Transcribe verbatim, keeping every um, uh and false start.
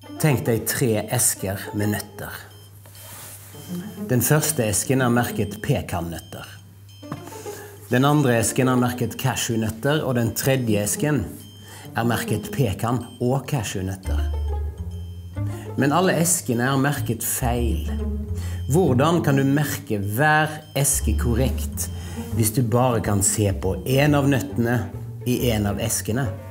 Tenk deg tre esker med nøtter. Den første esken er merket pekannøtter. Den andre esken er merket cashewnøtter, og den tredje esken er merket pekan og cashewnøtter. Men alle eskene er merket feil. Hvordan kan du merke hver eske korrekt hvis du bare kan se på en av nøttene i en av eskene?